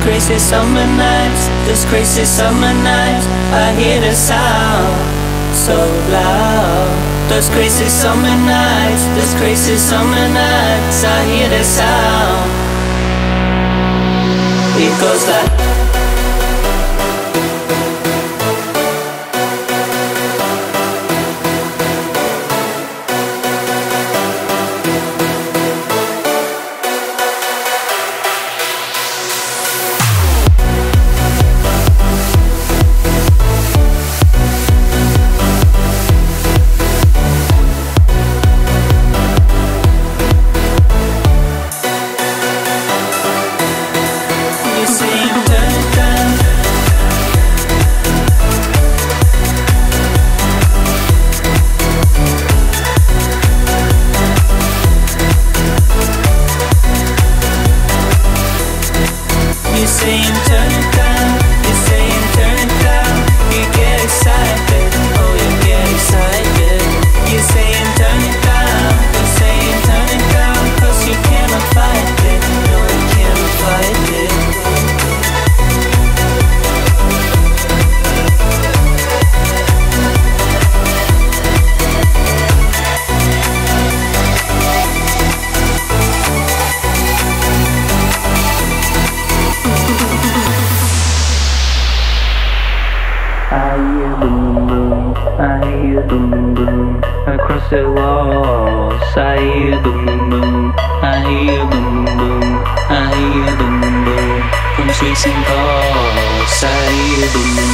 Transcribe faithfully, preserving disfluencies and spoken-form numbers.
crazy summer nights, those crazy summer nights, I hear the sound so loud. Those crazy summer nights, those crazy summer nights, I hear the sound. It goes like the walls, I hear boom boom, I hear boom boom, I hear boom boom. From streets and calls, I hear boom